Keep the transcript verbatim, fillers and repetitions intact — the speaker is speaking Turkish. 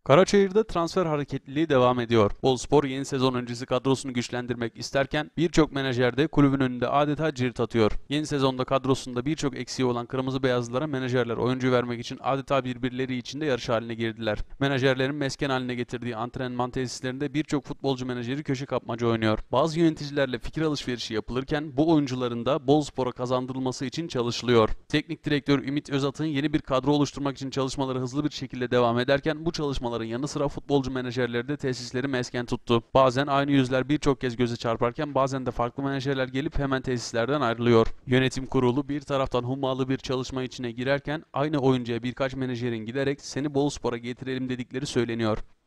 Karaçayır'da transfer hareketliliği devam ediyor. Boluspor yeni sezon öncesi kadrosunu güçlendirmek isterken birçok menajer de kulübün önünde adeta cirit atıyor. Yeni sezonda kadrosunda birçok eksiği olan kırmızı beyazlılara menajerler oyuncu vermek için adeta birbirleri içinde yarış haline girdiler. Menajerlerin mesken haline getirdiği antrenman tesislerinde birçok futbolcu menajeri köşe kapmaca oynuyor. Bazı yöneticilerle fikir alışverişi yapılırken bu oyuncuların da Boluspor'a kazandırılması için çalışılıyor. Teknik direktör Ümit Özat'ın yeni bir kadro oluşturmak için çalışmaları hızlı bir şekilde devam ederken bu çalışmaların yanı sıra futbolcu menajerleri de tesisleri mesken tuttu. Bazen aynı yüzler birçok kez göze çarparken bazen de farklı menajerler gelip hemen tesislerden ayrılıyor. Yönetim kurulu bir taraftan hummalı bir çalışma içine girerken aynı oyuncuya birkaç menajerin giderek seni Boluspor'a getirelim dedikleri söyleniyor.